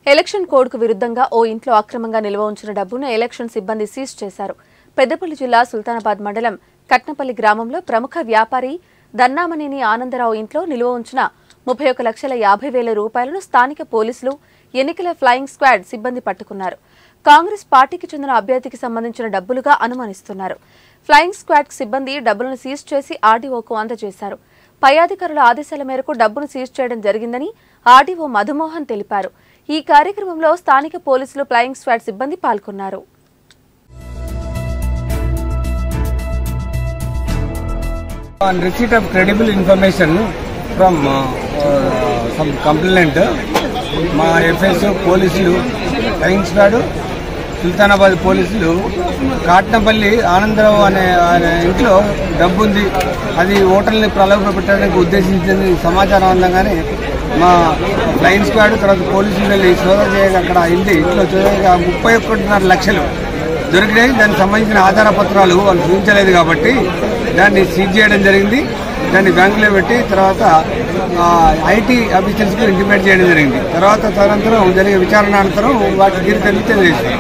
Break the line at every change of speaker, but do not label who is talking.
Election code కు విరుద్ధంగా ఓ ఇంట్లో అక్రమంగా నిల్వ ఉంచిన డబ్బును ఎలక్షన్ సిబ్బంది సీజ్ చేశారు. పెద్దపల్లి జిల్లా సుల్తానాబాద్ మండలం కట్నపల్లి గ్రామంలో ప్రముఖ వ్యాపారి దన్నామనేని ఆనందరావు ఇంట్లో నిల్వ ఉంచిన 31,50,000 రూపాయలను స్థానిక పోలీసులు, ఎన్నికల ఫ్లయింగ్ స్క్వాడ్ సిబ్బంది పట్టుకున్నారు. కాంగ్రెస్ పార్టీకి చెందిన అభ్యర్థికి సంబంధించిన డబ్బులుగా అనుమానిస్తున్నారు. ఫ్లయింగ్ స్క్వాడ్ సిబ్బంది డబ్బులను సీజ్ చేసి ఆర్డీఓకు అందజేశారు. పై అధికారుల ఆదేశాల మేరకు డబ్బును సీజ్ చేయడం జరిగిందని ఆర్డీఓ మధుమోహన్ తెలిపారు. ఈ కార్యక్రమంలో స్థానిక పోలీసులు, ఫ్లయింగ్ స్క్వాడ్ సిబ్బంది పాల్గొన్నారు.
On receipt of credible information from some complainant, మా ఎఫ్ఎస్ఓ పోలీసులు, ఫ్లయింగ్ స్క్వాడ్, సుల్తానాబాద్ పోలీసులు కాట్నపల్లి ఆనందరావు అనే ఇంట్లో డబ్బు ఉంది, అది ఓటర్ని ప్రలోభ పెట్టడానికి ఉద్దేశించింది సమాచారం అందగానే మా ఫ్లయింగ్ స్క్వాడ్ తర్వాత పోలీసులు వెళ్ళి సోదా చేయగా అక్కడ ఇంట్లో చూడగా 31.5 లక్షలు దొరికినాయి. దానికి సంబంధించిన ఆధార పత్రాలు వాళ్ళు చూపించలేదు కాబట్టి దాన్ని సీజ్ చేయడం జరిగింది. దాన్ని బ్యాంకులో పెట్టి తర్వాత ఐటీ ఆఫీసర్స్కి ఇంటిమేట్ చేయడం జరిగింది. తర్వాత తదనంతరం జరిగే విచారణ అనంతరం వాటి తీరు తెలియజేసింది.